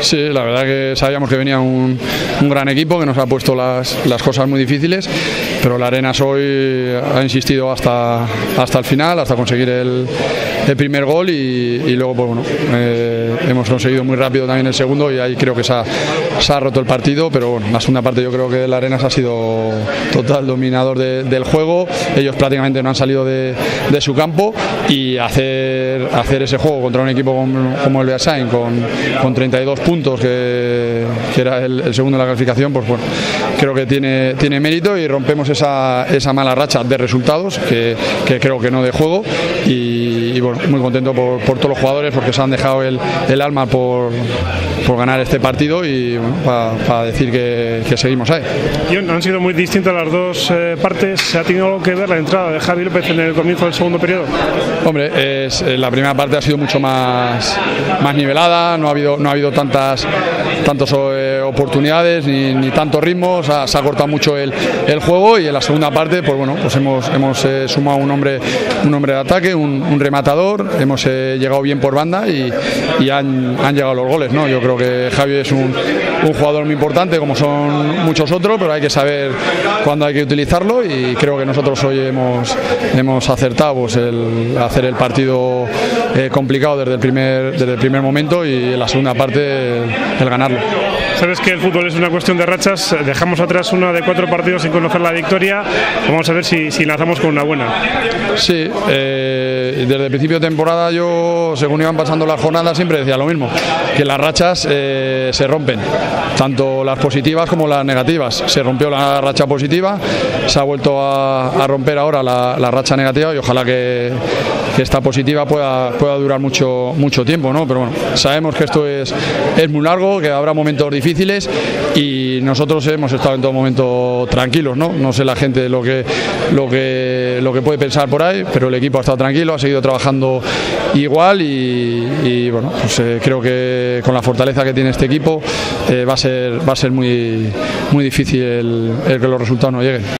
Sí, la verdad que sabíamos que venía un gran equipo que nos ha puesto las cosas muy difíciles, pero la Arenas hoy ha insistido hasta el final, hasta conseguir el primer gol y luego pues bueno, hemos conseguido muy rápido también el segundo y ahí creo que se ha roto el partido, pero bueno, la segunda parte yo creo que la Arenas ha sido total dominador del juego, ellos prácticamente no han salido de su campo y hacer ese juego contra un equipo como el Beasain con 32 puntos que era el segundo de la clasificación, pues bueno, creo que tiene mérito y rompemos esa mala racha de resultados que creo que no de juego y bueno, muy contento por todos los jugadores porque se han dejado el alma por ganar este partido y bueno, para decir que seguimos ahí. Han sido muy distintas las dos partes. ¿Ha tenido algo que ver la entrada de Javi López en el comienzo del segundo periodo? Hombre, la primera parte ha sido mucho más nivelada, no ha habido tantas oportunidades ni tantos ritmos, se ha cortado mucho el juego y en la segunda parte pues bueno, pues hemos sumado un hombre de ataque, un rematador, hemos llegado bien por banda y han llegado los goles, ¿no? Yo creo que Javi es un jugador muy importante como son muchos otros, pero hay que saber cuándo hay que utilizarlo y creo que nosotros hoy hemos acertado pues, el hacer el partido complicado desde el primer momento y en la segunda parte el ganarlo. Sabes que el fútbol es una cuestión de rachas, dejamos atrás una de 4 partidos sin conocer la victoria, vamos a ver si lanzamos con una buena. Sí, desde el principio de temporada yo, según iban pasando las jornadas, siempre decía lo mismo, que las rachas se rompen, tanto las positivas como las negativas. Se rompió la racha positiva, se ha vuelto a romper ahora la racha negativa y ojalá que esta positiva pueda durar mucho tiempo, ¿no? Pero bueno, sabemos que esto es muy largo, que habrá momentos difíciles y nosotros hemos estado en todo momento tranquilos, ¿no? No sé la gente lo que puede pensar por ahí, pero el equipo ha estado tranquilo, ha seguido trabajando igual y bueno, pues creo que con la fortaleza que tiene este equipo va a ser muy difícil el que los resultados no lleguen.